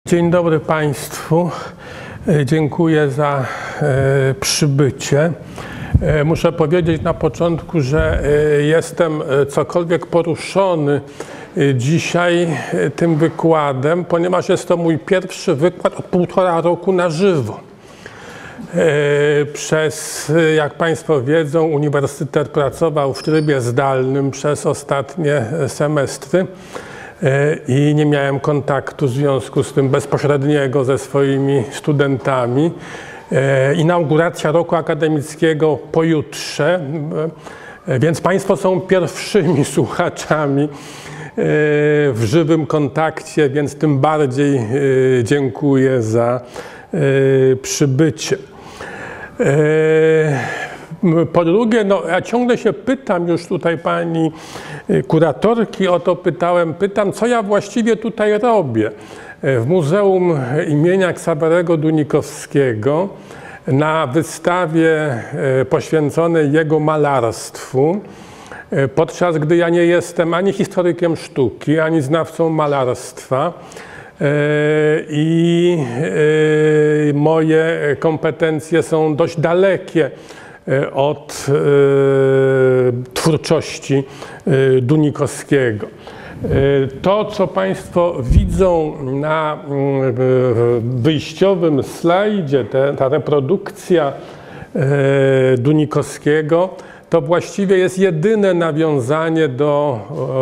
Dzień dobry Państwu. Dziękuję za przybycie. Muszę powiedzieć na początku, że jestem cokolwiek poruszony dzisiaj tym wykładem, ponieważ jest to mój pierwszy wykład od 1,5 roku na żywo. Jak Państwo wiedzą, uniwersytet pracował w trybie zdalnym przez ostatnie semestry i nie miałem kontaktu w związku z tym bezpośredniego ze swoimi studentami. Inauguracja roku akademickiego pojutrze, więc Państwo są pierwszymi słuchaczami w żywym kontakcie, więc tym bardziej dziękuję za przybycie. Po drugie, ja ciągle się pytam, już tutaj pani kuratorki o to pytam, co ja właściwie tutaj robię. W Muzeum imienia Ksawerego Dunikowskiego na wystawie poświęconej jego malarstwu, podczas gdy ja nie jestem ani historykiem sztuki, ani znawcą malarstwa i moje kompetencje są dość dalekie od twórczości Dunikowskiego. To, co Państwo widzą na wyjściowym slajdzie, ta reprodukcja Dunikowskiego, to właściwie jest jedyne nawiązanie do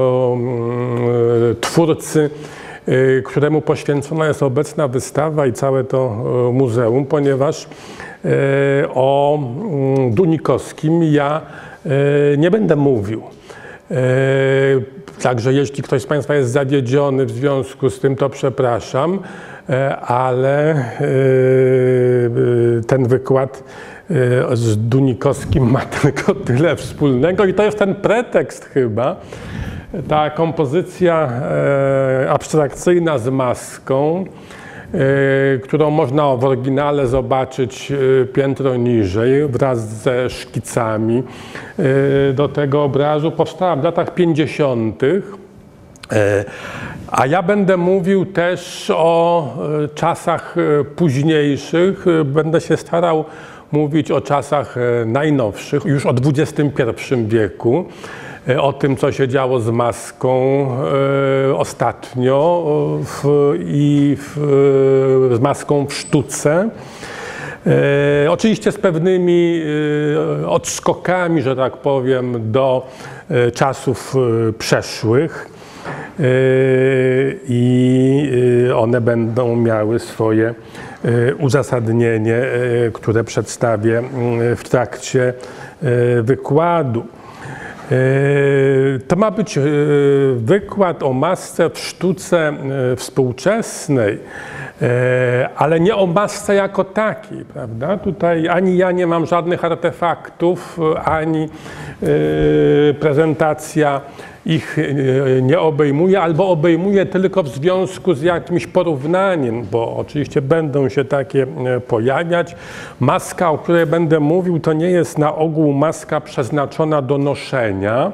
twórcy, któremu poświęcona jest obecna wystawa i całe to muzeum, ponieważ o Dunikowskim ja nie będę mówił. Także jeśli ktoś z Państwa jest zawiedziony w związku z tym, to przepraszam, ale ten wykład z Dunikowskim ma tylko tyle wspólnego i to jest ten pretekst chyba, ta kompozycja abstrakcyjna z maską, którą można w oryginale zobaczyć piętro niżej wraz ze szkicami do tego obrazu. Powstała w latach 50. A ja będę mówił też o czasach późniejszych. Będę się starał mówić o czasach najnowszych, już o XXI wieku. O tym, co się działo z maską ostatnio z maską w sztuce. Oczywiście z pewnymi odskokami, że tak powiem, do czasów przeszłych i one będą miały swoje uzasadnienie, które przedstawię w trakcie wykładu. To ma być wykład o masce w sztuce współczesnej, ale nie o masce jako takiej, prawda? Tutaj ani ja nie mam żadnych artefaktów, ani prezentacja ich nie obejmuje, albo obejmuje tylko w związku z jakimś porównaniem, bo oczywiście będą się takie pojawiać. Maska, o której będę mówił, to nie jest na ogół maska przeznaczona do noszenia.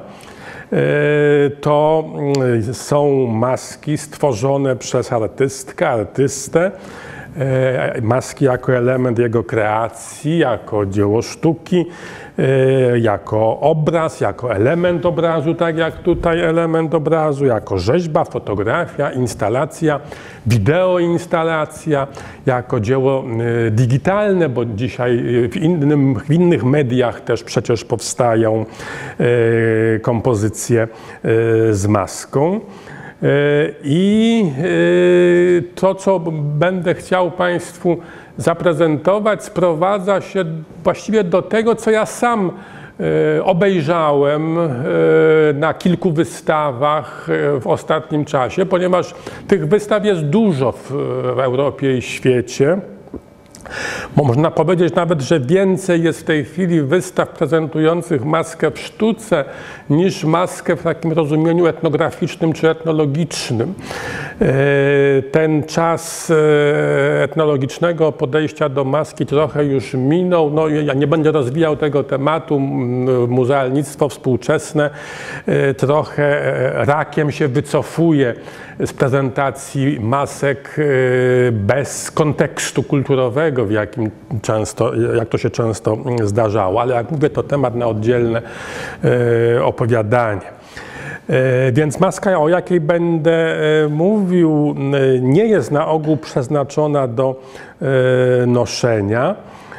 To są maski stworzone przez artystę, maski jako element jego kreacji, jako dzieło sztuki, jako obraz, jako element obrazu, tak jak tutaj element obrazu, jako rzeźba, fotografia, instalacja, wideoinstalacja, jako dzieło digitalne, bo dzisiaj w innych mediach też przecież powstają kompozycje z maską. I to, co będę chciał Państwu zaprezentować, sprowadza się właściwie do tego, co ja sam obejrzałem na kilku wystawach w ostatnim czasie, ponieważ tych wystaw jest dużo w Europie i świecie. Można powiedzieć nawet, że więcej jest w tej chwili wystaw prezentujących maskę w sztuce niż maskę w takim rozumieniu etnograficznym czy etnologicznym. Ten czas etnologicznego podejścia do maski trochę już minął. No, ja nie będę rozwijał tego tematu. Muzealnictwo współczesne trochę rakiem się wycofuje z prezentacji masek bez kontekstu kulturowego, jak to się często zdarzało. Ale jak mówię, to temat na oddzielne opowiadanie. Więc maska, o jakiej będę mówił, nie jest na ogół przeznaczona do noszenia.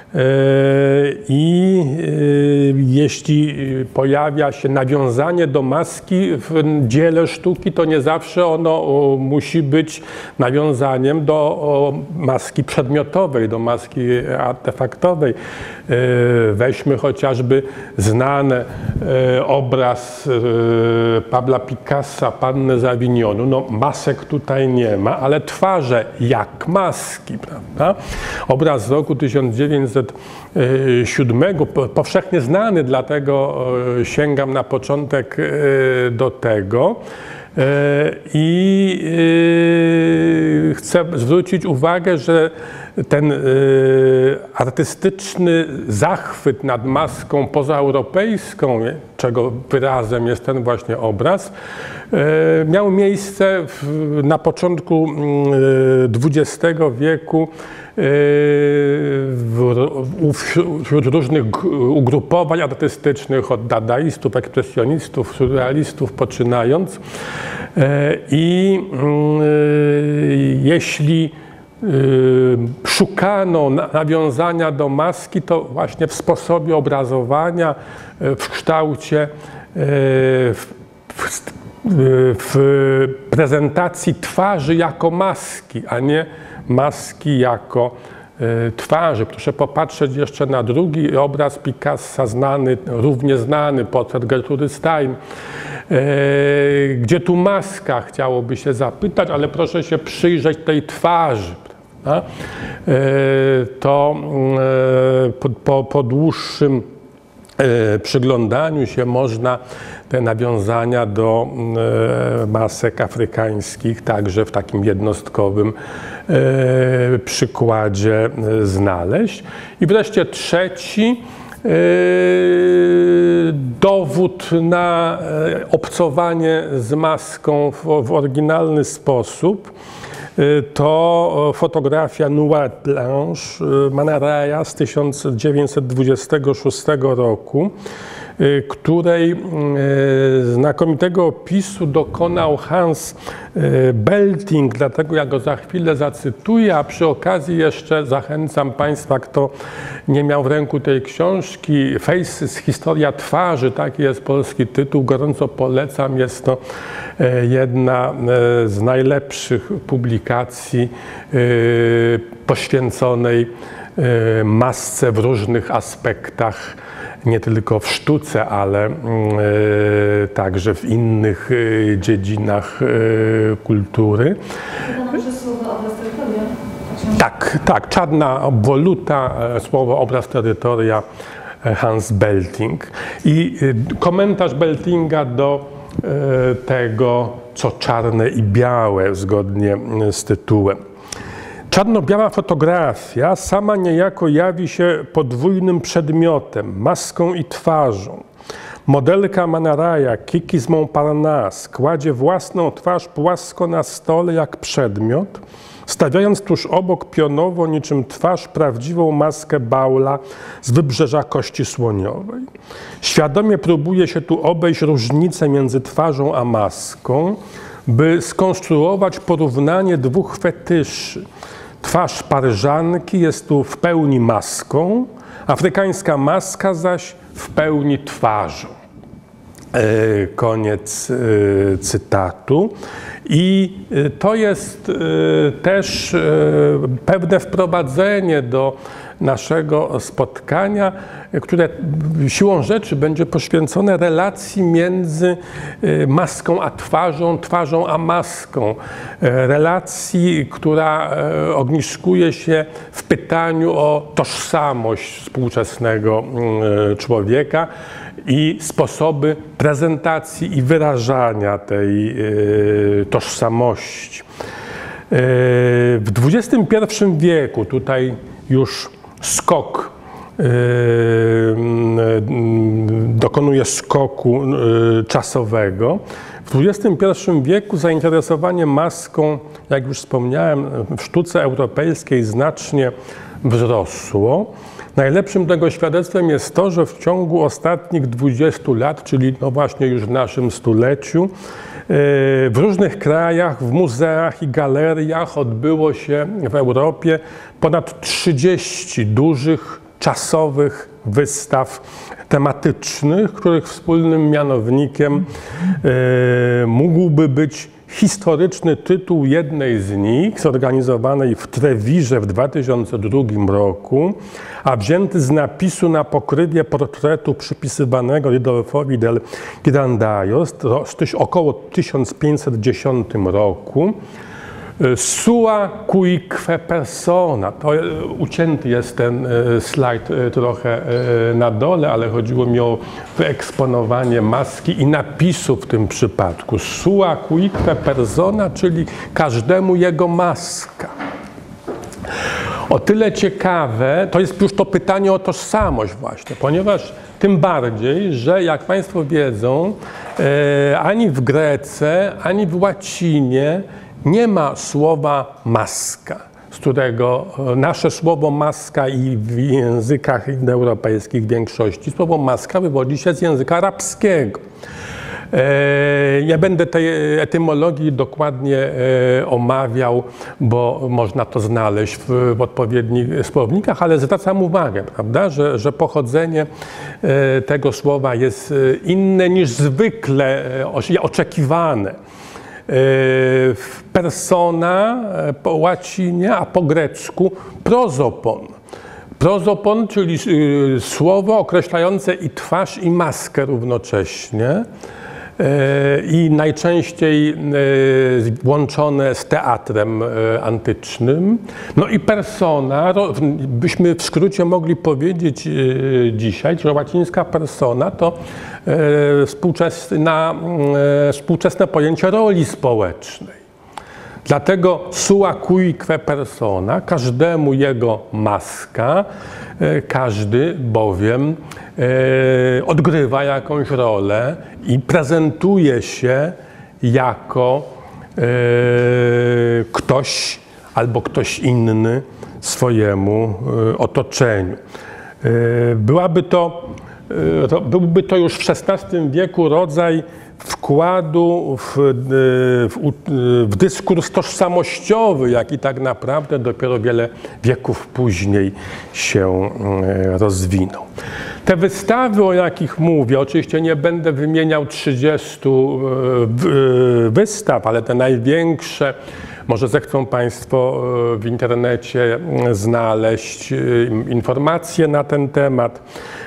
I jeśli pojawia się nawiązanie do maski w dziele sztuki, to nie zawsze ono musi być nawiązaniem do maski przedmiotowej, do maski artefaktowej. Weźmy chociażby znany obraz Pabla Picassa, Panny z Avignonu. No, masek tutaj nie ma, ale twarze jak maski, prawda? Obraz z roku 1907, powszechnie znany, dlatego sięgam na początek do tego. I chcę zwrócić uwagę, że ten artystyczny zachwyt nad maską pozaeuropejską, czego wyrazem jest ten właśnie obraz, miał miejsce na początku XX wieku wśród różnych ugrupowań artystycznych, od dadaistów, ekspresjonistów, surrealistów poczynając. I jeśli szukano nawiązania do maski, to właśnie w sposobie obrazowania, w kształcie, w prezentacji twarzy jako maski, a nie maski jako twarzy. Proszę popatrzeć jeszcze na drugi obraz Picassa, równie znany, portret Gertrudy Stein. Gdzie tu maska, chciałoby się zapytać, ale proszę się przyjrzeć tej twarzy. Prawda? To po dłuższym przyglądaniu się można te nawiązania do masek afrykańskich także w takim jednostkowym przykładzie znaleźć. I wreszcie trzeci dowód na obcowanie z maską w oryginalny sposób to fotografia Noir Blanche Man Raya z 1926 roku, której znakomitego opisu dokonał Hans Belting, dlatego ja go za chwilę zacytuję, a przy okazji jeszcze zachęcam Państwa, kto nie miał w ręku tej książki, Faces, historia twarzy, taki jest polski tytuł, gorąco polecam, jest to jedna z najlepszych publikacji poświęconej masce w różnych aspektach, nie tylko w sztuce, ale także w innych dziedzinach kultury. Tak, czarna obwoluta, słowo obraz terytoria, Hans Belting. I komentarz Beltinga do tego, co czarne i białe, zgodnie z tytułem. Czarno-biała fotografia sama niejako jawi się podwójnym przedmiotem, maską i twarzą. Modelka Man Raya, Kiki z Montparnasse, kładzie własną twarz płasko na stole jak przedmiot, stawiając tuż obok pionowo niczym twarz prawdziwą maskę Baula z wybrzeża Kości Słoniowej. Świadomie próbuje się tu obejść różnicę między twarzą a maską, by skonstruować porównanie dwóch fetyszy. Twarz Paryżanki jest tu w pełni maską, afrykańska maska zaś w pełni twarzą. Koniec cytatu. I to jest też pewne wprowadzenie do naszego spotkania, które siłą rzeczy będzie poświęcone relacji między maską a twarzą, twarzą a maską. Relacji, która ogniskuje się w pytaniu o tożsamość współczesnego człowieka i sposoby prezentacji i wyrażania tej tożsamości. W XXI wieku tutaj już skok dokonuje skoku czasowego. W XXI wieku zainteresowanie maską, jak już wspomniałem, w sztuce europejskiej znacznie wzrosło. Najlepszym tego świadectwem jest to, że w ciągu ostatnich 20 lat, czyli no właśnie już w naszym stuleciu, w różnych krajach, w muzeach i galeriach odbyło się w Europie ponad 30 dużych, czasowych wystaw tematycznych, których wspólnym mianownikiem mógłby być historyczny tytuł jednej z nich, zorganizowanej w Trewirze w 2002 roku, a wzięty z napisu na pokrywie portretu przypisywanego Ridolfowi del Ghirlandaio z około 1510 roku. Sua cuique persona. To ucięty jest ten slajd trochę na dole, ale chodziło mi o wyeksponowanie maski i napisu w tym przypadku. Sua cuique persona, czyli każdemu jego maska. O tyle ciekawe, to jest już to pytanie o tożsamość właśnie, ponieważ tym bardziej, że jak Państwo wiedzą, ani w Grece, ani w łacinie nie ma słowa maska, z którego nasze słowo maska i w językach indoeuropejskich w większości słowo maska wywodzi się z języka arabskiego. Nie będę tej etymologii dokładnie omawiał, bo można to znaleźć w odpowiednich słownikach, ale zwracam uwagę, prawda, że pochodzenie tego słowa jest inne niż zwykle oczekiwane. Persona po łacinie, a po grecku prozopon. Prozopon, czyli słowo określające i twarz, i maskę równocześnie i najczęściej łączone z teatrem antycznym. No i persona, byśmy w skrócie mogli powiedzieć dzisiaj, że łacińska persona to współczesne pojęcie roli społecznej. Dlatego sua cuique persona, każdemu jego maska, każdy bowiem odgrywa jakąś rolę i prezentuje się jako ktoś albo ktoś inny swojemu otoczeniu. Byłby to już w XVI wieku rodzaj wkładu w dyskurs tożsamościowy, jaki tak naprawdę dopiero wiele wieków później się rozwinął. Te wystawy, o jakich mówię, oczywiście nie będę wymieniał 30 wystaw, ale te największe, może zechcą Państwo w internecie znaleźć informacje na ten temat.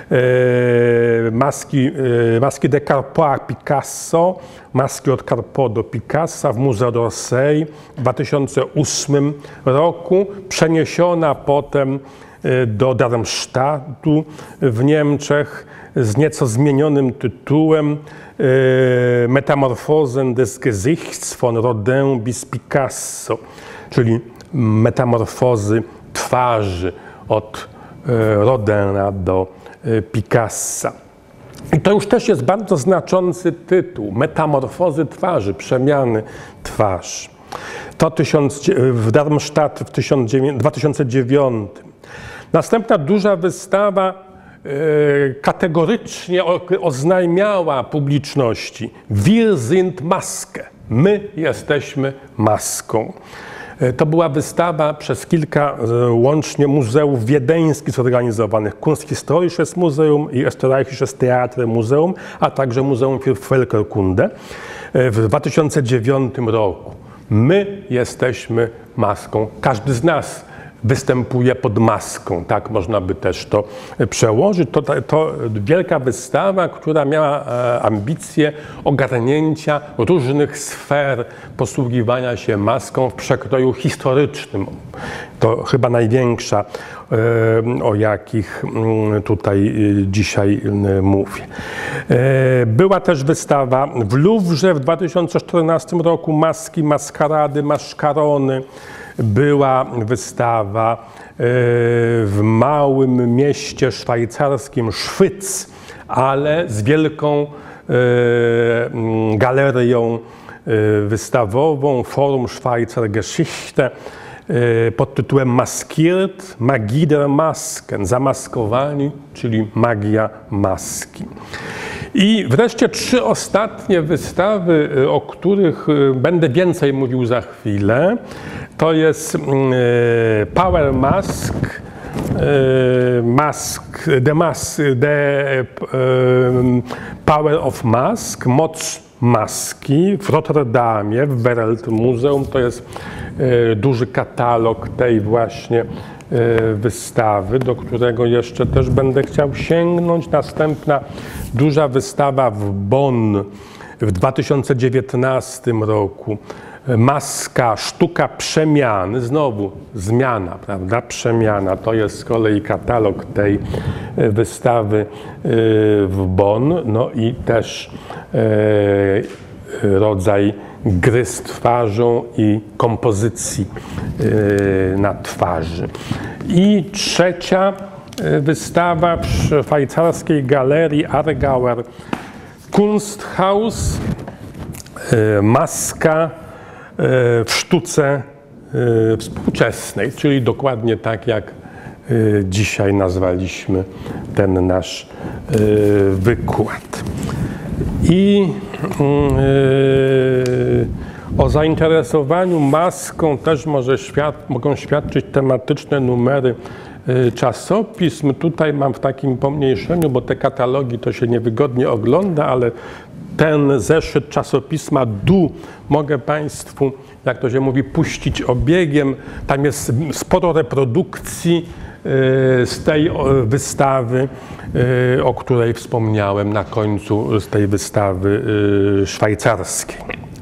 Maski de Carpeaux Picasso, maski od Carpeaux do Picassa w Musée d'Orsay w 2008 roku, przeniesiona potem do Darmstadtu w Niemczech z nieco zmienionym tytułem Metamorphosen des Gesichts von Rodin bis Picasso, czyli metamorfozy twarzy od Rodina do Picassa. I to już też jest bardzo znaczący tytuł. Metamorfozy twarzy, przemiany twarzy. To w Darmstadt w 2009. Następna duża wystawa kategorycznie oznajmiała publiczności: Wir sind Maske. My jesteśmy maską. To była wystawa przez kilka łącznie muzeów wiedeńskich zorganizowanych. Kunsthistorisches Museum i Österreichisches Theater Museum, a także Muzeum für Völkerkunde w 2009 roku. My jesteśmy maską. Każdy z nas występuje pod maską. Tak można by też to przełożyć. To wielka wystawa, która miała ambicje ogarnięcia różnych sfer posługiwania się maską w przekroju historycznym. To chyba największa, o jakich tutaj dzisiaj mówię. Była też wystawa w Luwrze w 2014 roku, maski, maskarady, maszkarony. Była wystawa w małym mieście szwajcarskim Szwyc, ale z wielką galerią wystawową, Forum Schweizer Geschichte, pod tytułem Maskiert, Magie der Masken, zamaskowani, czyli magia maski. I wreszcie 3 ostatnie wystawy, o których będę więcej mówił za chwilę. To jest Power Mask, The Power of Mask, moc maski w Rotterdamie, w Wereltmuseum. To jest duży katalog tej właśnie wystawy, do którego jeszcze też będę chciał sięgnąć. Następna duża wystawa w Bonn w 2019 roku. Maska, sztuka przemiany, znowu zmiana, prawda? Przemiana. To jest z kolei katalog tej wystawy w Bonn. No i też rodzaj gry z twarzą i kompozycji na twarzy. I trzecia wystawa w szwajcarskiej galerii Aargauer Kunsthaus, maska w sztuce współczesnej, czyli dokładnie tak jak dzisiaj nazwaliśmy ten nasz wykład. I o zainteresowaniu maską też mogą świadczyć tematyczne numery czasopism. Tutaj mam w takim pomniejszeniu, bo te katalogi to się niewygodnie ogląda, ale ten zeszyt czasopisma DU mogę Państwu, jak to się mówi, puścić obiegiem. Tam jest sporo reprodukcji z tej wystawy, o której wspomniałem na końcu, z tej wystawy szwajcarskiej.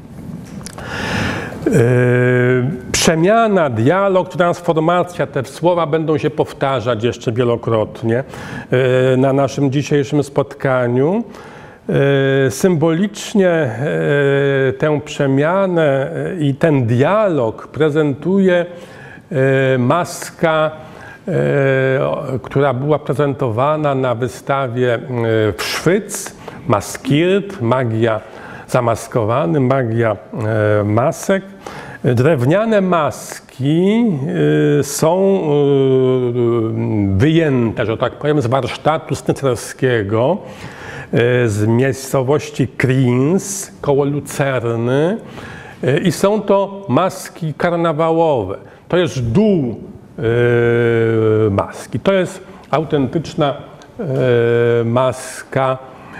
Przemiana, dialog, transformacja, te słowa będą się powtarzać jeszcze wielokrotnie na naszym dzisiejszym spotkaniu. Symbolicznie tę przemianę i ten dialog prezentuje maska, która była prezentowana na wystawie w Szwyc, Maskiert, magia zamaskowany, magia masek. Drewniane maski są wyjęte, że tak powiem, z warsztatu sznycerskiego z miejscowości Kriens koło Lucerny i są to maski karnawałowe. To jest dół maski. To jest autentyczna maska,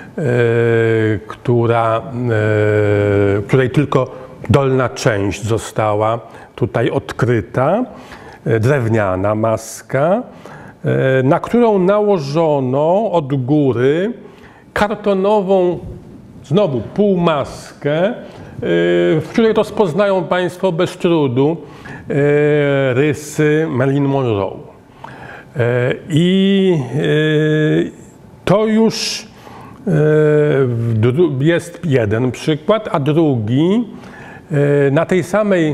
której tylko dolna część została tutaj odkryta. Drewniana maska, na którą nałożono od góry kartonową, znowu półmaskę, w której rozpoznają Państwo bez trudu rysy Marilyn Monroe. I to już jest jeden przykład, a drugi na tej samej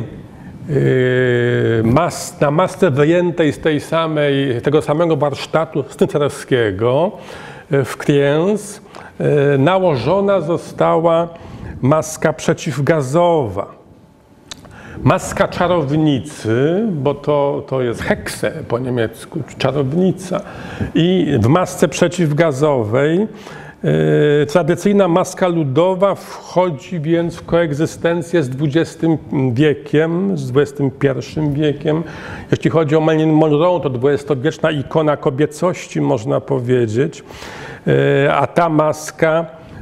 na masce wyjętej z tego samego warsztatu sznycerskiego w Kriens nałożona została maska przeciwgazowa. Maska czarownicy, bo to jest Hexe po niemiecku, czarownica. I w masce przeciwgazowej tradycyjna maska ludowa wchodzi więc w koegzystencję z XX wiekiem, z XXI wiekiem. Jeśli chodzi o Marilyn Monroe, to dwudziestowieczna ikona kobiecości, można powiedzieć. A ta maska,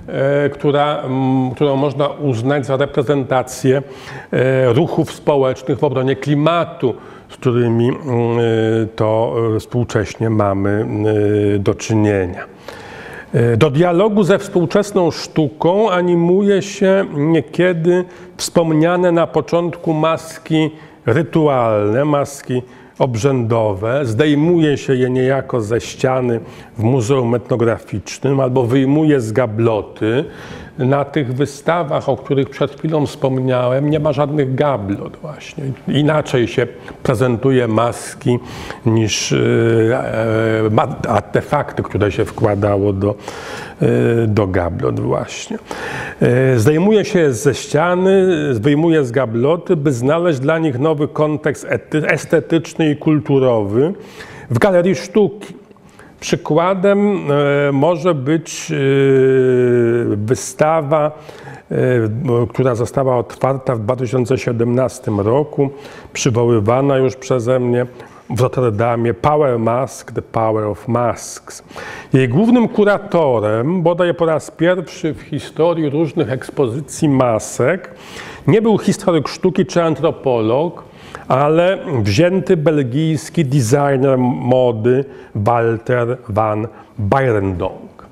którą można uznać za reprezentację ruchów społecznych w obronie klimatu, z którymi to współcześnie mamy do czynienia. Do dialogu ze współczesną sztuką animuje się niekiedy wspomniane na początku maski rytualne, maski obrzędowe. Zdejmuje się je niejako ze ściany w Muzeum Etnograficznym albo wyjmuje z gabloty. Na tych wystawach, o których przed chwilą wspomniałem, nie ma żadnych gablot właśnie. Inaczej się prezentuje maski niż artefakty, które się wkładało do gablot właśnie. Zdejmuje się je ze ściany, wyjmuje z gabloty, by znaleźć dla nich nowy kontekst estetyczny i kulturowy w galerii sztuki. Przykładem może być wystawa, która została otwarta w 2017 roku, przywoływana już przeze mnie w Rotterdamie, Power Mask, The Power of Masks. Jej głównym kuratorem, bodaj po raz pierwszy w historii różnych ekspozycji masek, nie był historyk sztuki czy antropolog, ale wzięty belgijski designer mody Walter van Beirendonck.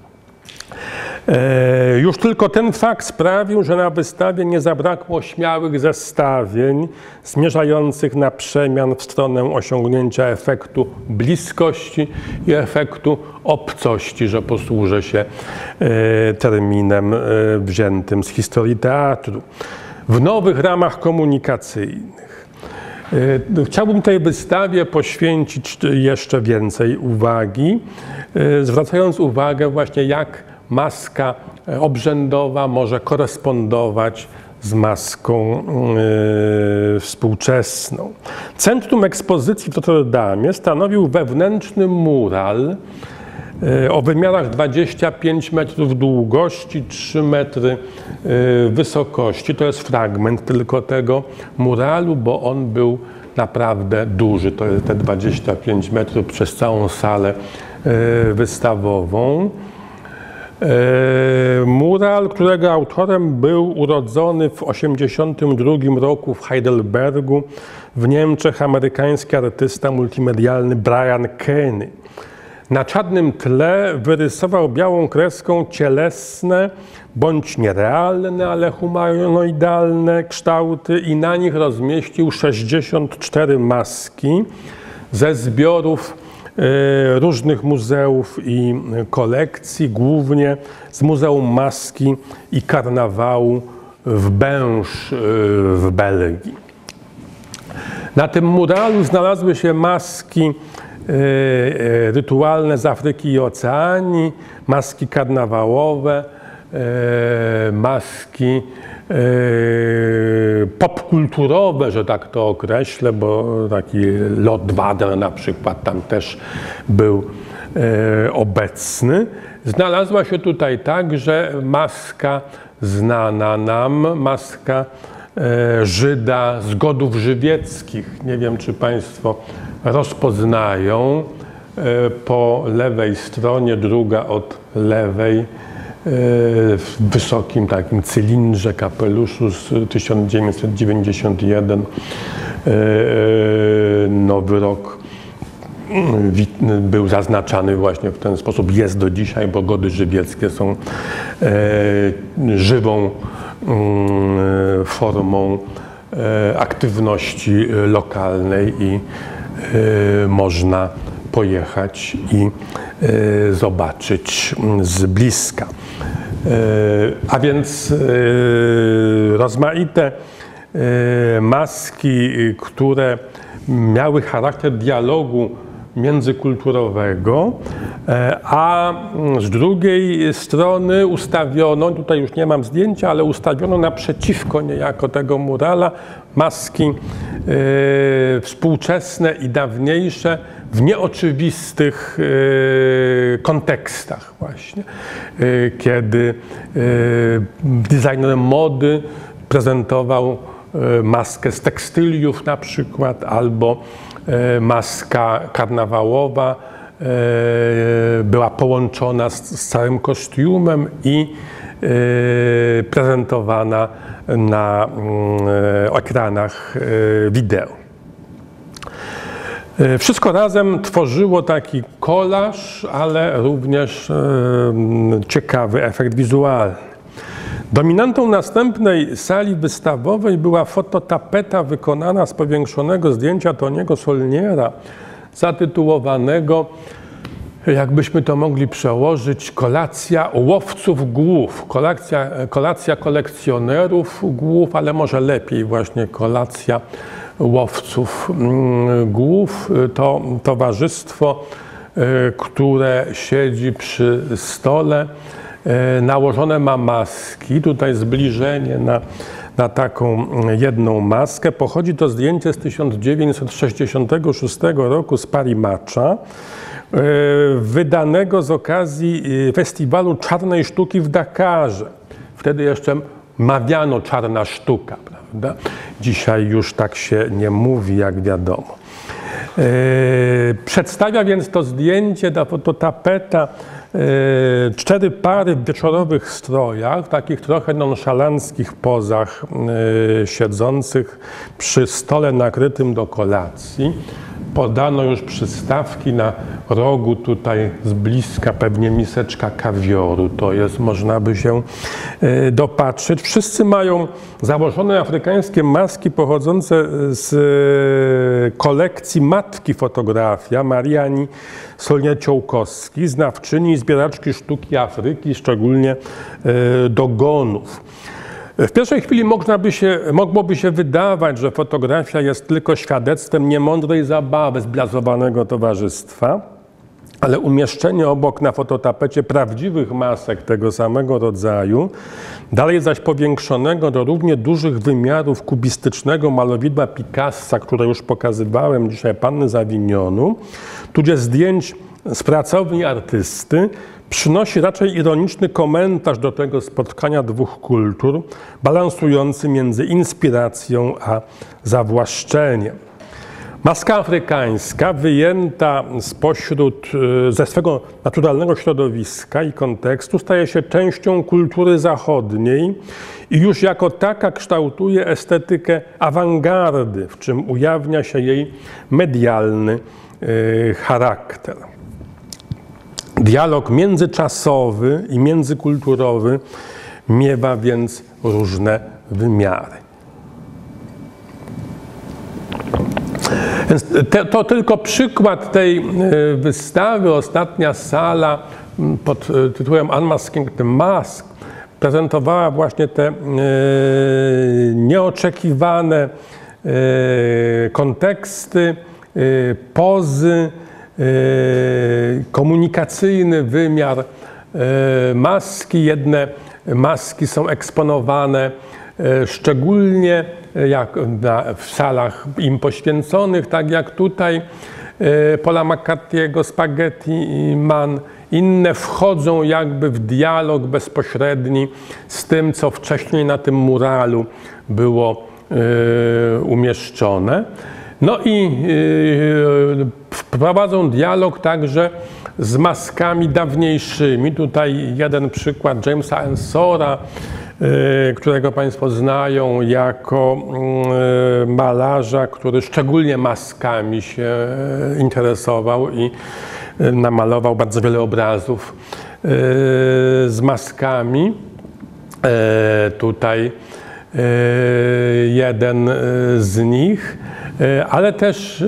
Już tylko ten fakt sprawił, że na wystawie nie zabrakło śmiałych zestawień zmierzających na przemian w stronę osiągnięcia efektu bliskości i efektu obcości, że posłużę się terminem wziętym z historii teatru, w nowych ramach komunikacyjnych. Chciałbym tej wystawie poświęcić jeszcze więcej uwagi, zwracając uwagę właśnie, jak maska obrzędowa może korespondować z maską współczesną. Centrum ekspozycji w Rotterdamie stanowił wewnętrzny mural o wymiarach 25 metrów długości, 3 metry wysokości. To jest fragment tylko tego muralu, bo on był naprawdę duży. To jest te 25 metrów przez całą salę wystawową. Mural, którego autorem był urodzony w 1982 roku w Heidelbergu w Niemczech amerykański artysta multimedialny Brian Kenny. Na czarnym tle wyrysował białą kreską cielesne bądź nierealne, ale humanoidalne kształty i na nich rozmieścił 64 maski ze zbiorów różnych muzeów i kolekcji, głównie z Muzeum Maski i Karnawału w Bęż w Belgii. Na tym muralu znalazły się maski rytualne z Afryki i Oceanii, maski karnawałowe, maski popkulturowe, że tak to określę, bo taki Lord Vader na przykład tam też był obecny. Znalazła się tutaj także maska znana nam, maska Żyda z Godów Żywieckich. Nie wiem, czy Państwo rozpoznają. Po lewej stronie, druga od lewej, w wysokim takim cylindrze, kapeluszu z 1991. Nowy rok był zaznaczany właśnie w ten sposób. Jest do dzisiaj, bo Gody Żywieckie są żywą formą aktywności lokalnej i można pojechać i zobaczyć z bliska. A więc rozmaite maski, które miały charakter dialogu międzykulturowego, a z drugiej strony ustawiono, tutaj już nie mam zdjęcia, ale ustawiono naprzeciwko niejako tego murala maski współczesne i dawniejsze w nieoczywistych kontekstach właśnie, kiedy designer mody prezentował maskę z tekstyliów na przykład, albo maska karnawałowa była połączona z całym kostiumem i prezentowana na ekranach wideo. Wszystko razem tworzyło taki kolaż, ale również ciekawy efekt wizualny. Dominantą następnej sali wystawowej była fototapeta wykonana z powiększonego zdjęcia Tony'ego Saulniera, zatytułowanego, jakbyśmy to mogli przełożyć, Kolacja łowców głów, kolacja kolekcjonerów głów, ale może lepiej właśnie kolacja łowców głów. To towarzystwo, które siedzi przy stole, nałożone ma maski, tutaj zbliżenie na taką jedną maskę. Pochodzi to zdjęcie z 1966 roku z Parimatcha, wydanego z okazji festiwalu czarnej sztuki w Dakarze. Wtedy jeszcze mawiano czarna sztuka, prawda? Dzisiaj już tak się nie mówi, jak wiadomo. Przedstawia więc to zdjęcie, ta fototapeta, 4 pary w wieczorowych strojach, w takich trochę nonszalanckich pozach, siedzących przy stole nakrytym do kolacji. Podano już przystawki, na rogu tutaj z bliska pewnie miseczka kawioru, to jest, można by się dopatrzyć. Wszyscy mają założone afrykańskie maski pochodzące z kolekcji matki fotografia Mariani Solnie-Ciołkowskiej, znawczyni i zbieraczki sztuki Afryki, szczególnie dogonów. W pierwszej chwili mogłoby się wydawać, że fotografia jest tylko świadectwem niemądrej zabawy zblazowanego towarzystwa, ale umieszczenie obok na fototapecie prawdziwych masek tego samego rodzaju, dalej zaś powiększonego do równie dużych wymiarów kubistycznego malowidła Picassa, które już pokazywałem dzisiaj, Panny z Avignonu, tudzież zdjęć z pracowni artysty, przynosi raczej ironiczny komentarz do tego spotkania dwóch kultur, balansujący między inspiracją a zawłaszczeniem. Maska afrykańska, wyjęta ze swego naturalnego środowiska i kontekstu, staje się częścią kultury zachodniej i już jako taka kształtuje estetykę awangardy, w czym ujawnia się jej medialny charakter. Dialog międzyczasowy i międzykulturowy miewa więc różne wymiary. Więc to tylko przykład tej wystawy. Ostatnia sala pod tytułem Unmasking the Mask prezentowała właśnie te nieoczekiwane konteksty, pozy, komunikacyjny wymiar maski. Jedne maski są eksponowane szczególnie w salach im poświęconych, tak jak tutaj Paula McCarthy'ego Spaghetti Man. Inne wchodzą jakby w dialog bezpośredni z tym, co wcześniej na tym muralu było umieszczone. No i prowadzą dialog także z maskami dawniejszymi. Tutaj jeden przykład Jamesa Ensora, którego Państwo znają jako malarza, który szczególnie maskami się interesował i namalował bardzo wiele obrazów z maskami. Tutaj jeden z nich, ale też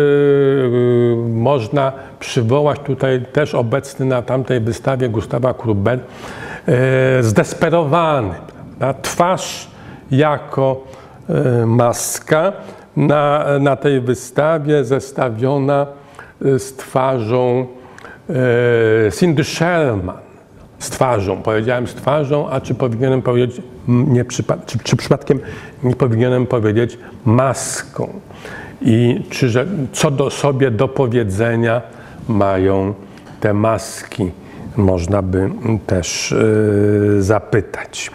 można przywołać tutaj też obecny na tamtej wystawie Gustawa Courbet, zdesperowany, prawda? Twarz jako maska na tej wystawie zestawiona z twarzą Cindy Sherman. Z twarzą, powiedziałem z twarzą, a czy powinienem powiedzieć, czy przypadkiem nie powinienem powiedzieć maską? I co sobie do powiedzenia mają te maski? Można by też zapytać.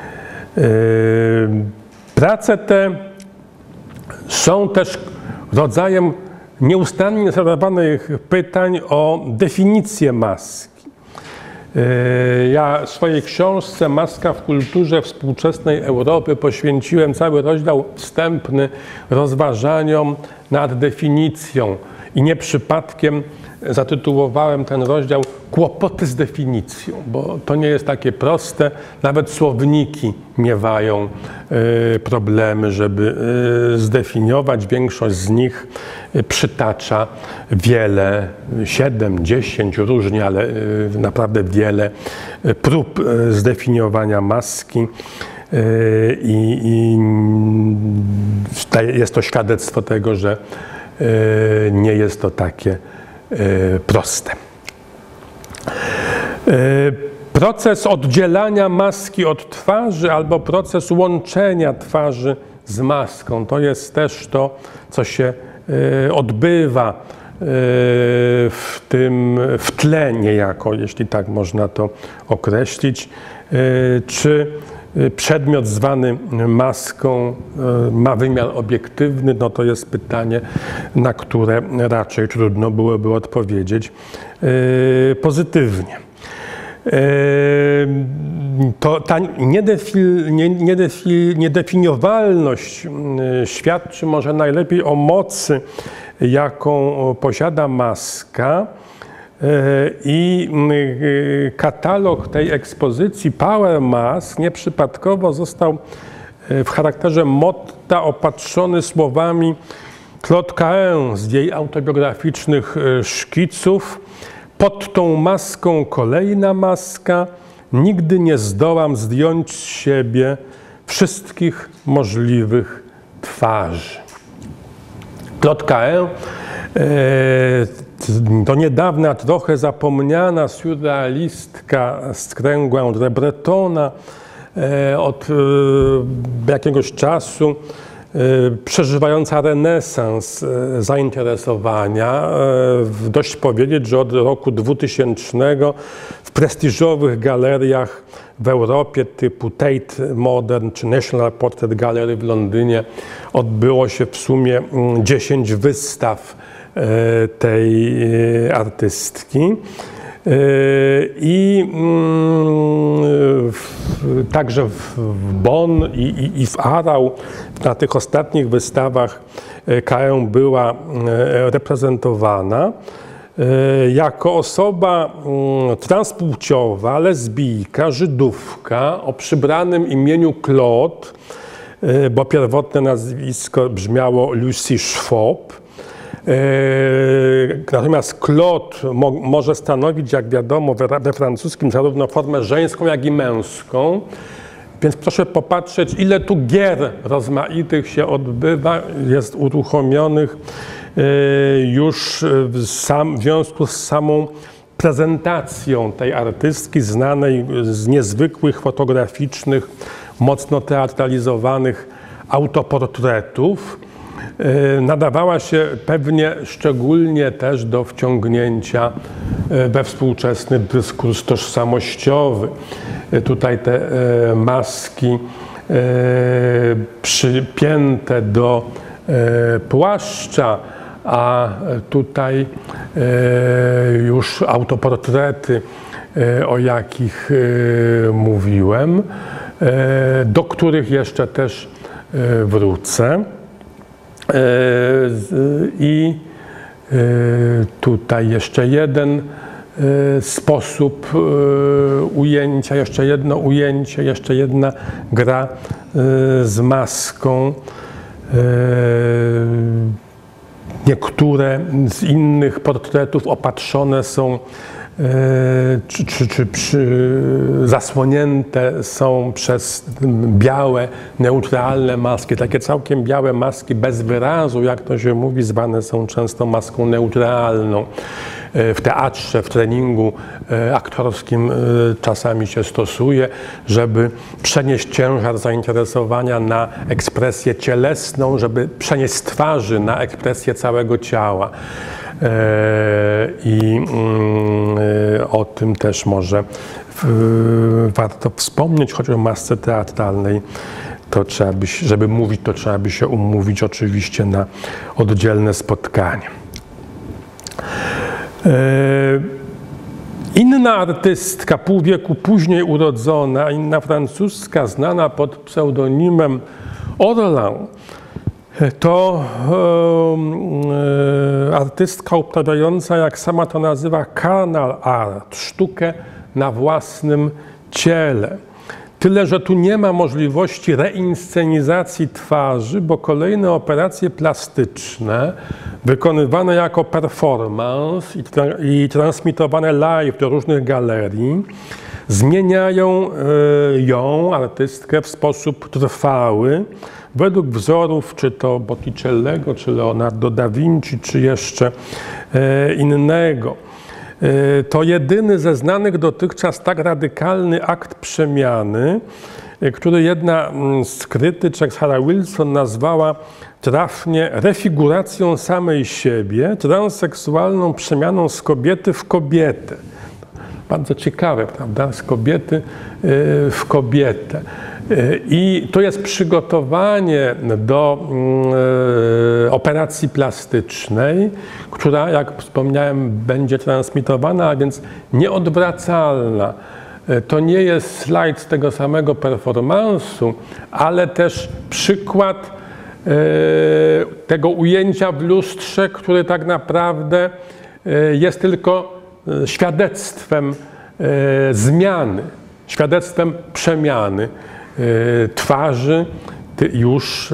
Prace te są też rodzajem nieustannie zadawanych pytań o definicję maski. Ja w swojej książce Maska w kulturze współczesnej Europy poświęciłem cały rozdział wstępny rozważaniom nad definicją I nie przypadkiem zatytułowałem ten rozdział Kłopoty z definicją, bo to nie jest takie proste. Nawet słowniki miewają problemy, żeby zdefiniować. Większość z nich przytacza wiele, 7, 10 różnie, ale naprawdę wiele prób zdefiniowania maski. I jest to świadectwo tego, że nie jest to takie proste. Proces oddzielania maski od twarzy albo proces łączenia twarzy z maską to jest też to, co się odbywa w tle niejako, jeśli tak można to określić. Czy przedmiot zwany maską ma wymiar obiektywny? No to jest pytanie, na które raczej trudno byłoby odpowiedzieć pozytywnie. Ta niedefiniowalność świadczy może najlepiej o mocy, jaką posiada maska, i katalog tej ekspozycji Power Mask nieprzypadkowo został w charakterze motta opatrzony słowami Claude Cahun z jej autobiograficznych szkiców: pod tą maską kolejna maska, nigdy nie zdołam zdjąć z siebie wszystkich możliwych twarzy. Claude Cahun do niedawna trochę zapomniana surrealistka z kręgu André Bretona, od jakiegoś czasu przeżywająca renesans zainteresowania. Dość powiedzieć, że od roku 2000 w prestiżowych galeriach w Europie typu Tate Modern czy National Portrait Gallery w Londynie odbyło się w sumie 10 wystaw tej artystki. I także w Bonn i w Aarau na tych ostatnich wystawach Cahun była reprezentowana jako osoba transpłciowa, lesbijka, Żydówka o przybranym imieniu Claude, bo pierwotne nazwisko brzmiało Lucy Schwab. Natomiast Claude może stanowić, jak wiadomo, we francuskim zarówno formę żeńską, jak i męską. Więc proszę popatrzeć, ile tu gier rozmaitych się odbywa, jest uruchomionych już w związku z samą prezentacją tej artystki, znanej z niezwykłych fotograficznych, mocno teatralizowanych autoportretów. Nadawała się pewnie szczególnie też do wciągnięcia we współczesny dyskurs tożsamościowy. Tutaj te maski przypięte do płaszcza, a tutaj już autoportrety, o jakich mówiłem, do których jeszcze też wrócę. I tutaj jeszcze jeden sposób ujęcia, jeszcze jedno ujęcie, jeszcze jedna gra z maską. Niektóre z innych portretów opatrzone są czy zasłonięte są przez białe, neutralne maski. Takie całkiem białe maski bez wyrazu, jak to się mówi, zwane są często maską neutralną. W teatrze, w treningu aktorskim czasami się stosuje, żeby przenieść ciężar zainteresowania na ekspresję cielesną, żeby przenieść z twarzy na ekspresję całego ciała. I o tym też może warto wspomnieć, choć o masce teatralnej to trzeba by, żeby mówić, to trzeba by się umówić oczywiście na oddzielne spotkanie. Inna artystka, pół wieku później urodzona, inna francuska, znana pod pseudonimem Orlan, to artystka uprawiająca, jak sama to nazywa, carnal art, sztukę na własnym ciele. Tyle, że tu nie ma możliwości reinscenizacji twarzy, bo kolejne operacje plastyczne wykonywane jako performance i transmitowane live do różnych galerii zmieniają ją, artystkę, w sposób trwały według wzorów czy to Botticellego, czy Leonardo da Vinci, czy jeszcze innego. To jedyny ze znanych dotychczas tak radykalny akt przemiany, który jedna z krytyczek, Sarah Wilson, nazwała trafnie refiguracją samej siebie, transseksualną przemianą z kobiety w kobietę. Bardzo ciekawe, prawda? Z kobiety w kobietę. I to jest przygotowanie do operacji plastycznej, która, jak wspomniałem, będzie transmitowana, a więc nieodwracalna. To nie jest slajd z tego samego performansu, ale też przykład tego ujęcia w lustrze, który tak naprawdę jest tylko świadectwem zmiany, świadectwem przemiany twarzy już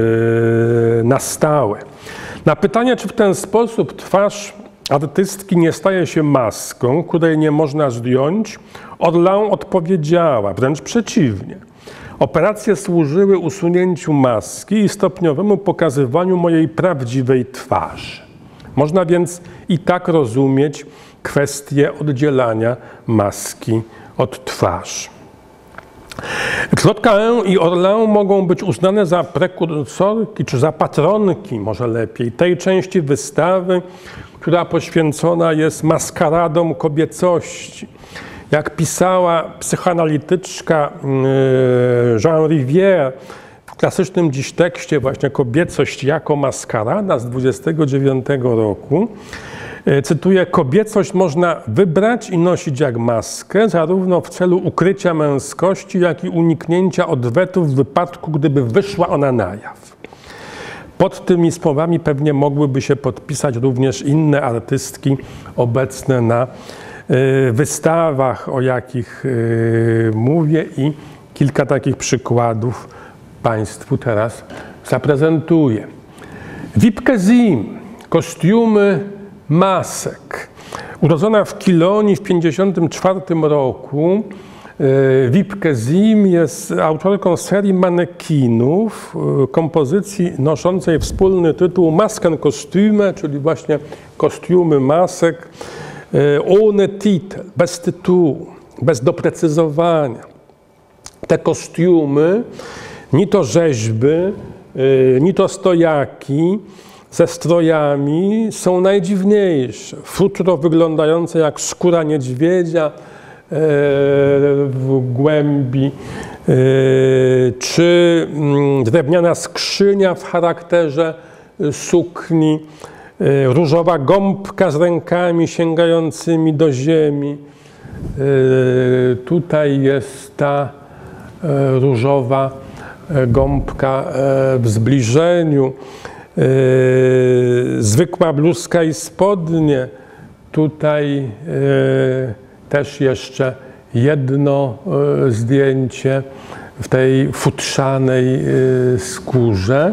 na stałe. Na pytanie, czy w ten sposób twarz artystki nie staje się maską, której nie można zdjąć, Orlan odpowiedziała, wręcz przeciwnie. Operacje służyły usunięciu maski i stopniowemu pokazywaniu mojej prawdziwej twarzy. Można więc i tak rozumieć kwestię oddzielania maski od twarzy. Claude Cahun i Orlan mogą być uznane za prekursorki, czy za patronki, może lepiej, tej części wystawy, która poświęcona jest maskaradom kobiecości. Jak pisała psychoanalityczka Jean Rivière w klasycznym dziś tekście właśnie Kobiecość jako maskarada z 1929 roku, cytuję, kobiecość można wybrać i nosić jak maskę, zarówno w celu ukrycia męskości, jak i uniknięcia odwetu w wypadku, gdyby wyszła ona na jaw. Pod tymi słowami pewnie mogłyby się podpisać również inne artystki obecne na wystawach, o jakich mówię, i kilka takich przykładów Państwu teraz zaprezentuję. Wiebke Ziem, kostiumy masek. Urodzona w Kilonii w 1954 roku, Wiebke Ziem jest autorką serii manekinów, kompozycji noszącej wspólny tytuł Maskenkostyme, czyli właśnie kostiumy masek, ohne Titel, bez tytułu, bez doprecyzowania. Te kostiumy, ni to rzeźby, ni to stojaki ze strojami są najdziwniejsze. Futro wyglądające jak skóra niedźwiedzia w głębi, czy drewniana skrzynia w charakterze sukni, różowa gąbka z rękami sięgającymi do ziemi. Tutaj jest ta różowa gąbka w zbliżeniu. Zwykła bluzka i spodnie. Tutaj też jeszcze jedno zdjęcie w tej futrzanej skórze.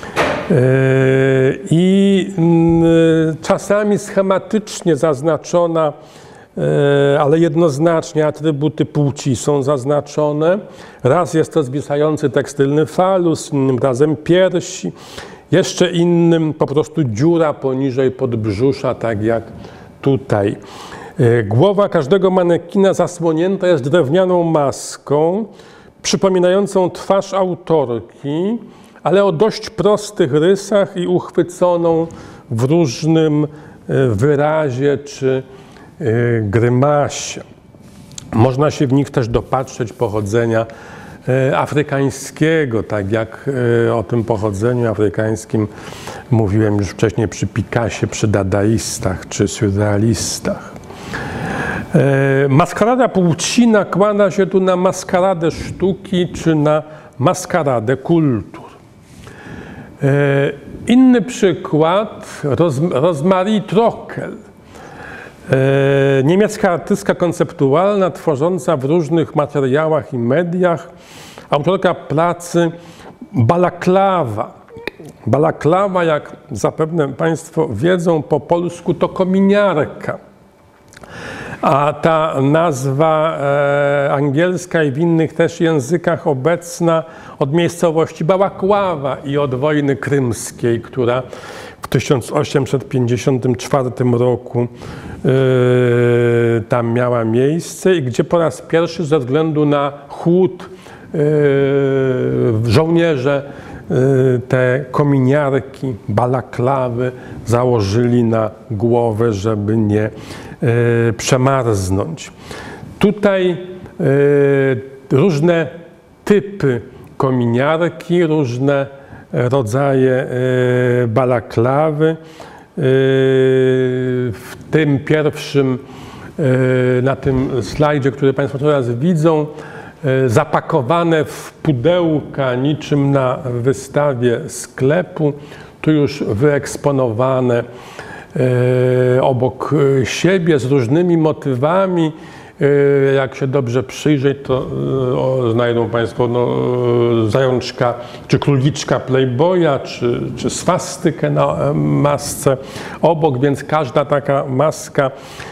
I czasami schematycznie zaznaczona, ale jednoznacznie atrybuty płci są zaznaczone. Raz jest to zwisający tekstylny falus, innym razem piersi, jeszcze innym po prostu dziura poniżej podbrzusza, tak jak tutaj. Głowa każdego manekina zasłonięta jest drewnianą maską, przypominającą twarz autorki, ale o dość prostych rysach i uchwyconą w różnym wyrazie czy grymasie. Można się w nich też dopatrzeć pochodzenia afrykańskiego, tak jak o tym pochodzeniu afrykańskim mówiłem już wcześniej przy Picassie, przy dadaistach czy surrealistach. Maskarada płci nakłada się tu na maskaradę sztuki czy na maskaradę kultur. Inny przykład, Rosemarie Trockel. Niemiecka artystka konceptualna, tworząca w różnych materiałach i mediach, autorka pracy Balaklawa. Balaklawa, jak zapewne Państwo wiedzą, po polsku to kominiarka. A ta nazwa angielska i w innych też językach obecna od miejscowości Bałakława i od wojny krymskiej, która w 1854 roku tam miała miejsce i gdzie po raz pierwszy ze względu na chłód żołnierze te kominiarki, balaklawy założyli na głowę, żeby nie przemarznąć. Tutaj różne typy kominiarki, różne rodzaje balaklawy. W tym pierwszym, na tym slajdzie, który Państwo teraz widzą, zapakowane w pudełka niczym na wystawie sklepu, tu już wyeksponowane obok siebie z różnymi motywami. Jak się dobrze przyjrzeć, to znajdą Państwo zajączka czy króliczka Playboya, czy swastykę na masce obok, więc każda taka maska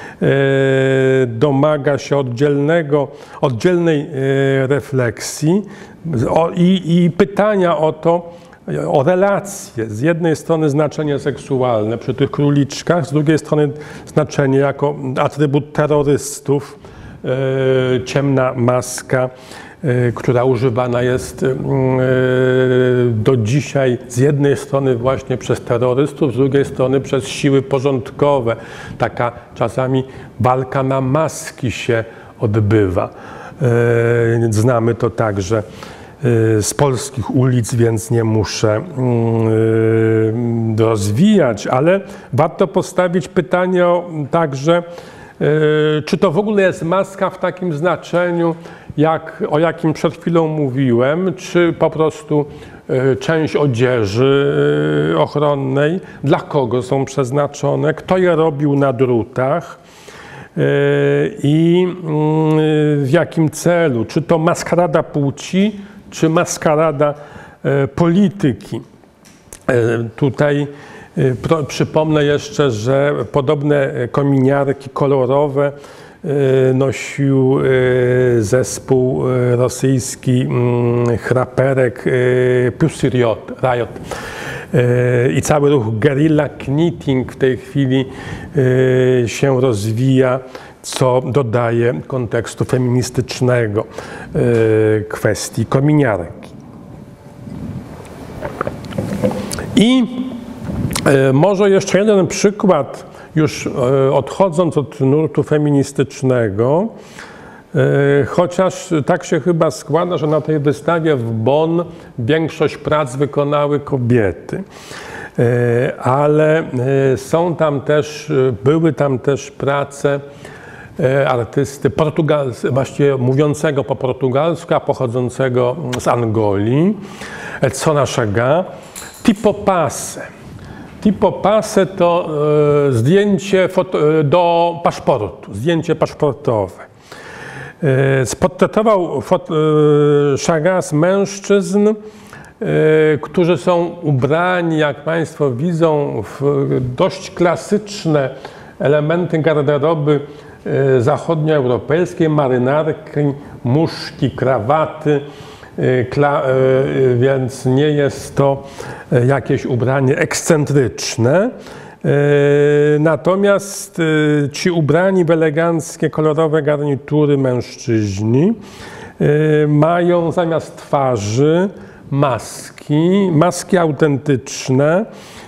domaga się oddzielnej refleksji i pytania o relacje. Z jednej strony znaczenie seksualne przy tych króliczkach, z drugiej strony znaczenie jako atrybut terrorystów, ciemna maska, która używana jest do dzisiaj z jednej strony właśnie przez terrorystów, z drugiej strony przez siły porządkowe. Taka czasami walka na maski się odbywa. Znamy to także z polskich ulic, więc nie muszę rozwijać, ale warto postawić pytanie także, czy to w ogóle jest maska w takim znaczeniu, o jakim przed chwilą mówiłem, czy po prostu część odzieży ochronnej, dla kogo są przeznaczone, kto je robił na drutach i w jakim celu, czy to maskarada płci, czy maskarada polityki. Tutaj przypomnę jeszcze, że podobne kominiarki kolorowe nosił zespół rosyjski chraperek Pussy Riot i cały ruch guerrilla knitting w tej chwili się rozwija, co dodaje kontekstu feministycznego kwestii kominiarki. I może jeszcze jeden przykład, już odchodząc od nurtu feministycznego, chociaż tak się chyba składa, że na tej wystawie w Bonn większość prac wykonały kobiety, ale były tam też prace artysty właściwie mówiącego po portugalsku, a pochodzącego z Angolii, Edsona Chagall. Tipo passe. Tipo passe to zdjęcie do paszportu, zdjęcie paszportowe. Sportretował Chagall mężczyzn, którzy są ubrani, jak Państwo widzą, w dość klasyczne elementy garderoby zachodnioeuropejskiej, marynarki, muszki, krawaty, więc nie jest to jakieś ubranie ekscentryczne. Natomiast ci ubrani w eleganckie, kolorowe garnitury mężczyźni mają zamiast twarzy maski autentyczne,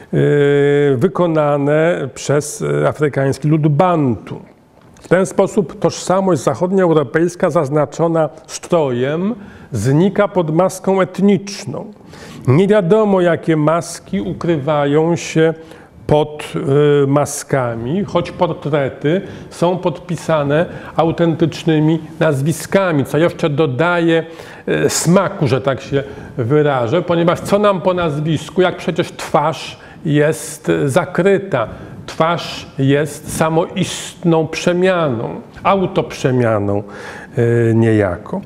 wykonane przez afrykański lud Bantu. W ten sposób tożsamość zachodnioeuropejska zaznaczona strojem znika pod maską etniczną. Nie wiadomo, jakie maski ukrywają się pod maskami, choć portrety są podpisane autentycznymi nazwiskami, co jeszcze dodaje smaku, że tak się wyrażę, ponieważ co nam po nazwisku, jak przecież twarz jest zakryta. Twarz jest samoistną przemianą, autoprzemianą niejako.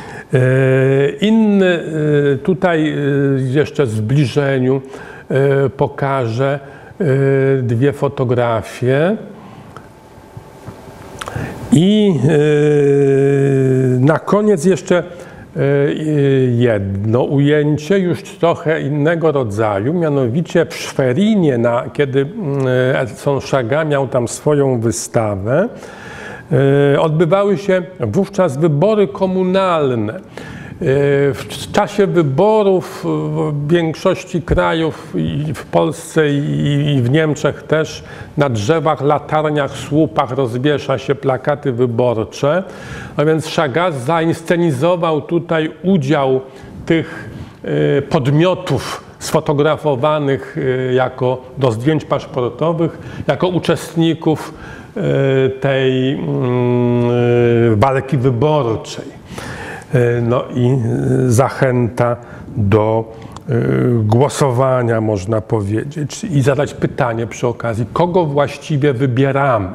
Inny tutaj jeszcze w zbliżeniu pokażę dwie fotografie i na koniec jeszcze jedno ujęcie już trochę innego rodzaju, mianowicie w Schwerinie, kiedy Edson Chagall miał tam swoją wystawę, odbywały się wówczas wybory komunalne. W czasie wyborów w większości krajów, i w Polsce, i w Niemczech też, na drzewach, latarniach, słupach rozwiesza się plakaty wyborcze. A więc Chagall zainscenizował tutaj udział tych podmiotów sfotografowanych do zdjęć paszportowych, jako uczestników tej walki wyborczej. No i zachęta do głosowania, można powiedzieć, i zadać pytanie przy okazji, kogo właściwie wybieramy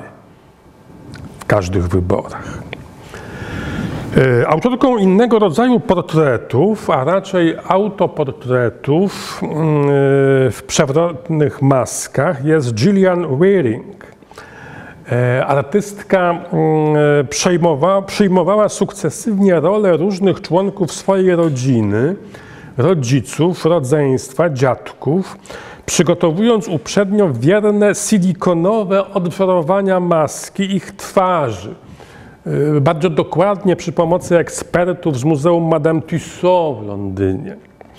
w każdych wyborach. Autorką innego rodzaju portretów, a raczej autoportretów w przewrotnych maskach jest Gillian Wearing. Artystka przyjmowała sukcesywnie rolę różnych członków swojej rodziny, rodziców, rodzeństwa, dziadków, przygotowując uprzednio wierne silikonowe odwzorowania maski ich twarzy. Bardzo dokładnie przy pomocy ekspertów z Muzeum Madame Tussauds w Londynie.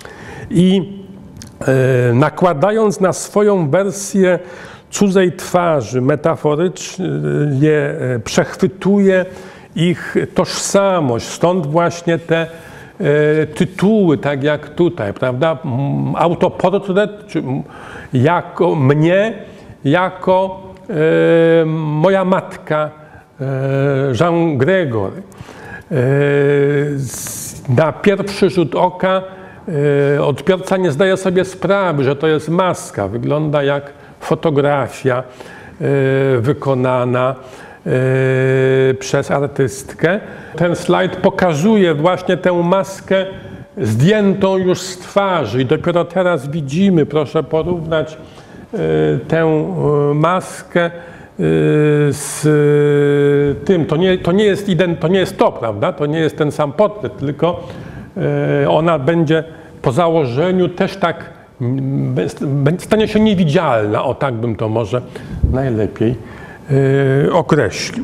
I nakładając na swoją wersję cudzej twarzy, metaforycznie przechwytuje ich tożsamość, stąd właśnie te tytuły, tak jak tutaj, prawda? Autoportret, czy jako mnie, jako moja matka, Jean Gregory. Na pierwszy rzut oka odbiorca nie zdaje sobie sprawy, że to jest maska, wygląda jak fotografia wykonana przez artystkę. Ten slajd pokazuje właśnie tę maskę zdjętą już z twarzy i dopiero teraz widzimy, proszę porównać tę maskę z tym. To nie jest to, prawda? To nie jest ten sam portret, tylko ona będzie po założeniu też tak stanie się niewidzialna, o tak bym to może najlepiej określił.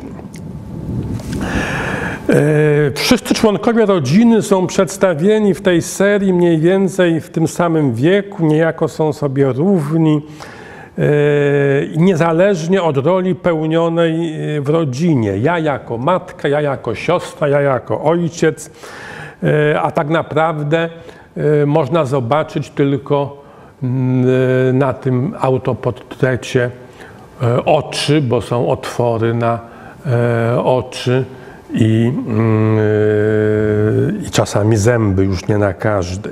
Wszyscy członkowie rodziny są przedstawieni w tej serii mniej więcej w tym samym wieku, niejako są sobie równi, niezależnie od roli pełnionej w rodzinie. Ja jako matka, ja jako siostra, ja jako ojciec, a tak naprawdę można zobaczyć tylko na tym autoportrecie oczy, bo są otwory na oczy i czasami zęby, już nie na każdej.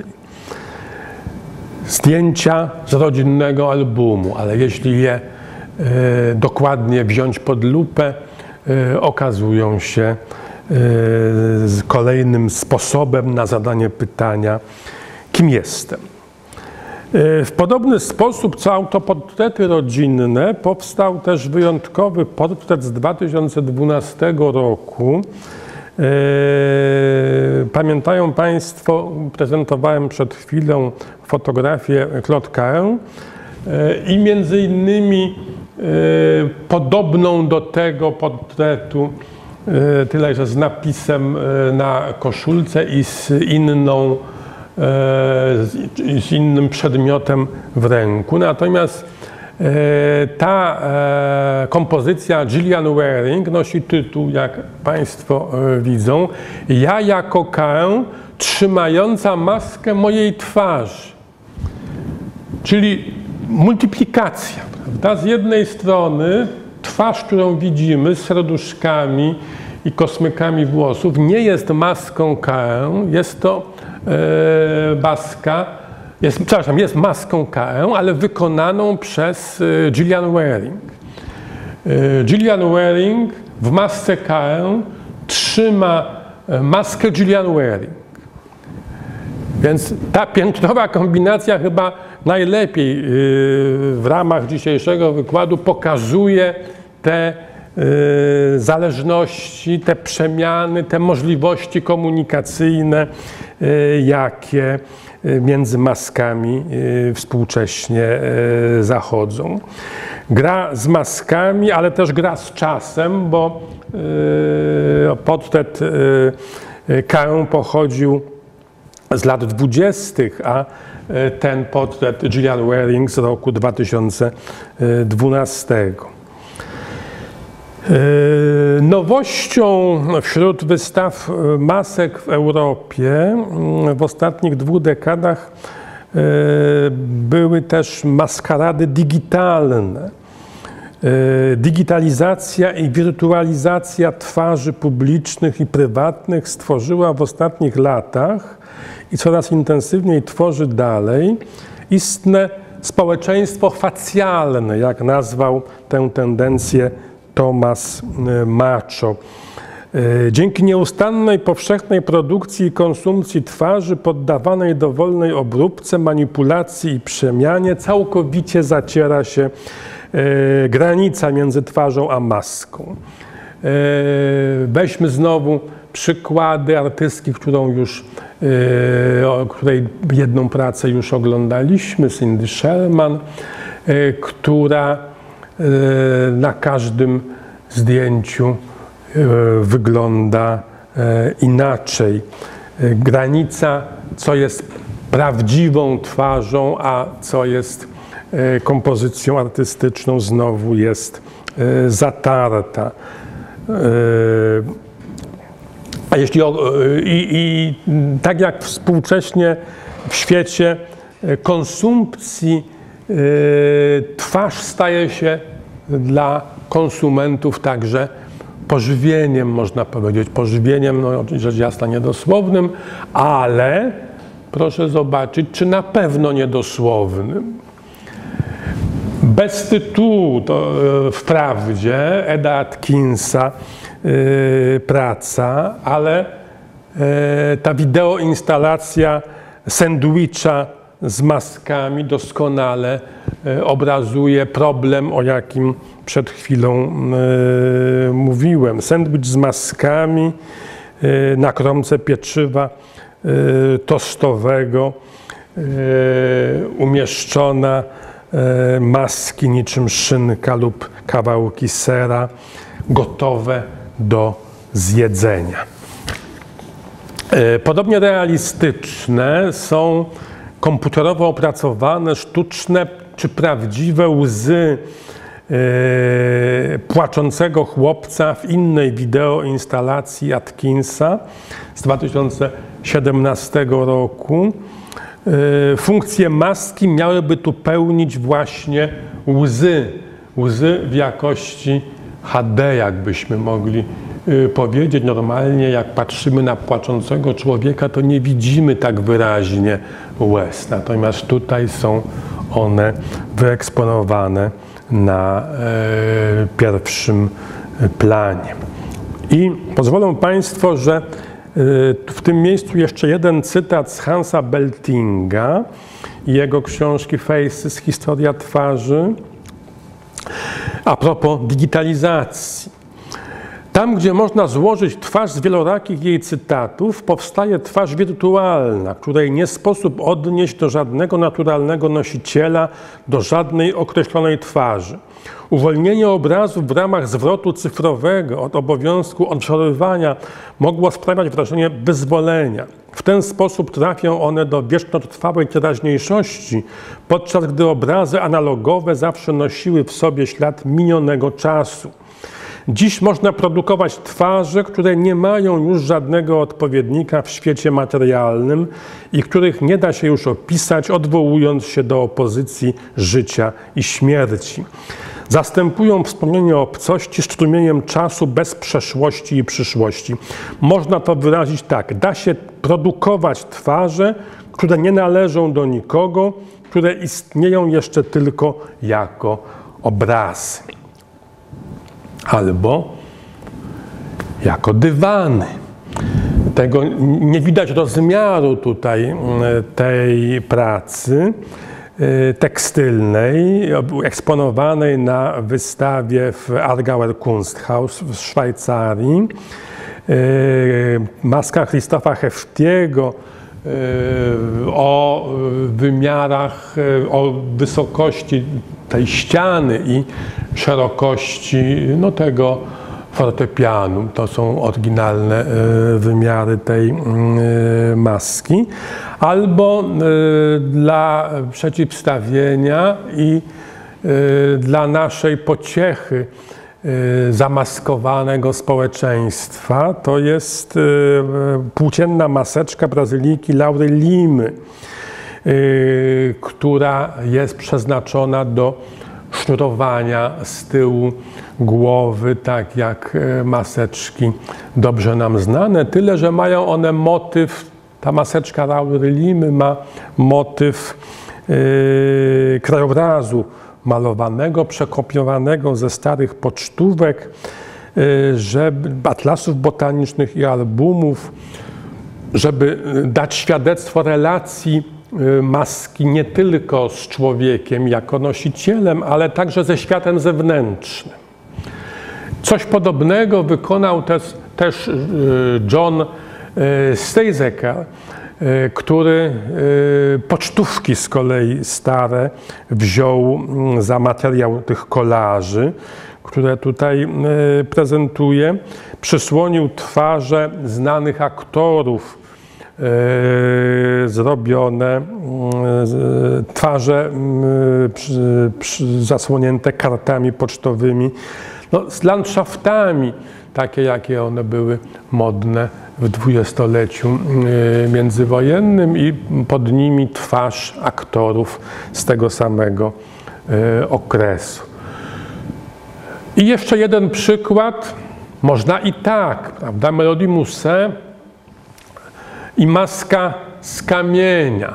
Zdjęcia z rodzinnego albumu, ale jeśli je dokładnie wziąć pod lupę, okazują się kolejnym sposobem na zadanie pytania, kim jestem. W podobny sposób co autoportrety rodzinne powstał też wyjątkowy portret z 2012 roku. Pamiętają Państwo, prezentowałem przed chwilą fotografię Claude Cahun i między innymi podobną do tego portretu, tyle że z napisem na koszulce i z innym przedmiotem w ręku. Natomiast ta kompozycja Gillian Wearing nosi tytuł, jak Państwo widzą, Ja jako Cahun trzymająca maskę mojej twarzy. Czyli multiplikacja, prawda? Z jednej strony twarz, którą widzimy z serduszkami i kosmykami włosów, nie jest maską KE, jest to maska, jest maską KE, ale wykonaną przez Gillian Wearing. Gillian Wearing w masce KE trzyma maskę Gillian Wearing. Więc ta piętrowa kombinacja chyba najlepiej w ramach dzisiejszego wykładu pokazuje te zależności, te przemiany, te możliwości komunikacyjne, jakie między maskami współcześnie zachodzą. Gra z maskami, ale też gra z czasem, bo portret KE pochodził z lat 20., a ten portret Gillian Wearing z roku 2012. Nowością wśród wystaw masek w Europie w ostatnich 2 dekadach były też maskarady digitalne. Digitalizacja i wirtualizacja twarzy publicznych i prywatnych stworzyła w ostatnich latach i coraz intensywniej tworzy dalej istne społeczeństwo facjalne, jak nazwał tę tendencję Thomas Macho. Dzięki nieustannej, powszechnej produkcji i konsumpcji twarzy poddawanej dowolnej obróbce, manipulacji i przemianie całkowicie zaciera się granica między twarzą a maską. Weźmy znowu przykłady artystki, której jedną pracę już oglądaliśmy, Cindy Sherman, która na każdym zdjęciu wygląda inaczej. Granica, co jest prawdziwą twarzą, a co jest kompozycją artystyczną, znowu jest zatarta. A jeśli tak jak współcześnie w świecie konsumpcji twarz staje się dla konsumentów także pożywieniem, można powiedzieć. Pożywieniem, no rzecz jasna niedosłownym, ale proszę zobaczyć, czy na pewno niedosłownym. Bez tytułu to wprawdzie Eda Atkinsa praca, ale ta wideoinstalacja sandwicha z maskami doskonale obrazuje problem, o jakim przed chwilą mówiłem. Sandwich z maskami na kromce pieczywa tostowego umieszczona maski niczym szynka lub kawałki sera gotowe do zjedzenia. Podobnie realistyczne są komputerowo opracowane, sztuczne czy prawdziwe łzy płaczącego chłopca w innej wideoinstalacji Atkinsa z 2017 roku. Funkcje maski miałyby tu pełnić właśnie łzy w jakości HD, jakbyśmy mogli powiedzieć. Normalnie jak patrzymy na płaczącego człowieka, to nie widzimy tak wyraźnie łez. Natomiast tutaj są one wyeksponowane na pierwszym planie. I pozwolą Państwo, że w tym miejscu jeszcze jeden cytat z Hansa Beltinga i jego książki Faces, Historia twarzy, a propos digitalizacji. Tam, gdzie można złożyć twarz z wielorakich jej cytatów, powstaje twarz wirtualna, której nie sposób odnieść do żadnego naturalnego nosiciela, do żadnej określonej twarzy. Uwolnienie obrazów w ramach zwrotu cyfrowego od obowiązku odwzorowywania mogło sprawiać wrażenie wyzwolenia. W ten sposób trafią one do wiecznotrwałej teraźniejszości, podczas gdy obrazy analogowe zawsze nosiły w sobie ślad minionego czasu. Dziś można produkować twarze, które nie mają już żadnego odpowiednika w świecie materialnym i których nie da się już opisać, odwołując się do opozycji życia i śmierci. Zastępują wspomnienie o obcości strumieniem czasu bez przeszłości i przyszłości. Można to wyrazić tak: da się produkować twarze, które nie należą do nikogo, które istnieją jeszcze tylko jako obrazy. Albo jako dywany. Tego nie widać rozmiaru tutaj tej pracy tekstylnej, eksponowanej na wystawie w Aargauer Kunsthaus w Szwajcarii. Maska Christopha Heftiego o wymiarach, o wysokości tej ściany i szerokości tego fortepianu. To są oryginalne wymiary tej maski. Albo dla przeciwstawienia i dla naszej pociechy zamaskowanego społeczeństwa, to jest płócienna maseczka Brazylijki Laury Limy, która jest przeznaczona do sznurowania z tyłu głowy, tak jak maseczki dobrze nam znane, tyle że mają one motyw, ta maseczka Laury Limy ma motyw krajobrazu malowanego, przekopiowanego ze starych pocztówek, atlasów botanicznych i albumów, żeby dać świadectwo relacji maski nie tylko z człowiekiem jako nosicielem, ale także ze światem zewnętrznym. Coś podobnego wykonał też John Steizeker, który pocztówki z kolei stare wziął za materiał tych kolaży, które tutaj prezentuje. Przysłonił twarze znanych aktorów, zrobione twarze zasłonięte kartami pocztowymi, z landschaftami, takie jakie one były modne w dwudziestoleciu międzywojennym i pod nimi twarz aktorów z tego samego okresu. I jeszcze jeden przykład, można i tak, prawda? Melodie Musset i maska z kamienia.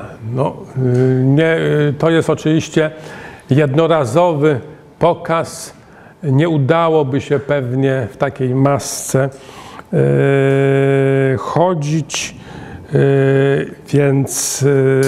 To jest oczywiście jednorazowy pokaz. Nie udałoby się pewnie w takiej masce chodzić, więc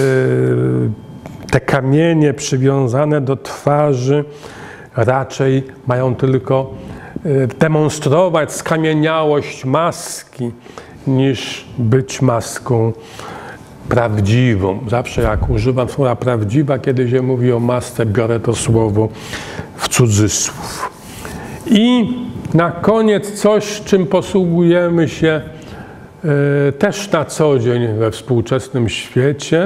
te kamienie przywiązane do twarzy raczej mają tylko demonstrować skamieniałość maski, niż być maską prawdziwą. Zawsze jak używam słowa prawdziwa, kiedy się mówi o masce, biorę to słowo w cudzysłów. I na koniec coś, czym posługujemy się też na co dzień we współczesnym świecie.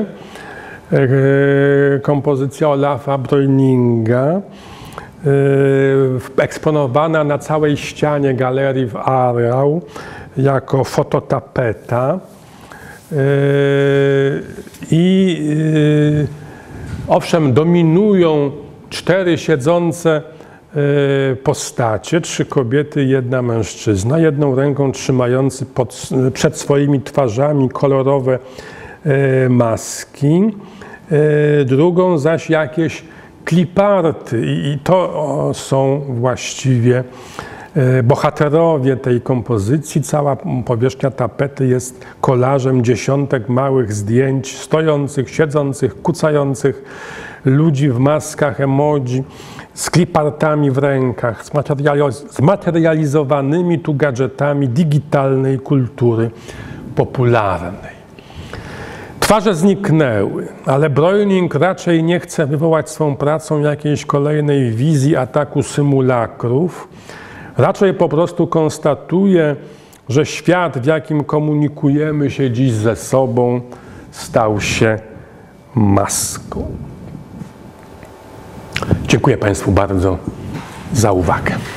Kompozycja Olafa Breuninga, eksponowana na całej ścianie galerii w Aarau jako fototapeta. Owszem, dominują 4 siedzące postacie, 3 kobiety, 1 mężczyzna, jedną ręką trzymający przed swoimi twarzami kolorowe maski, drugą zaś jakieś cliparty i to są właściwie bohaterowie tej kompozycji. Cała powierzchnia tapety jest kolażem dziesiątek małych zdjęć stojących, siedzących, kucających ludzi w maskach emoji, z clipartami w rękach, zmaterializowanymi tu gadżetami digitalnej kultury popularnej. Twarze zniknęły, ale Breuning raczej nie chce wywołać swą pracą jakiejś kolejnej wizji ataku symulakrów. Raczej po prostu konstatuje, że świat, w jakim komunikujemy się dziś ze sobą, stał się maską. Dziękuję Państwu bardzo za uwagę.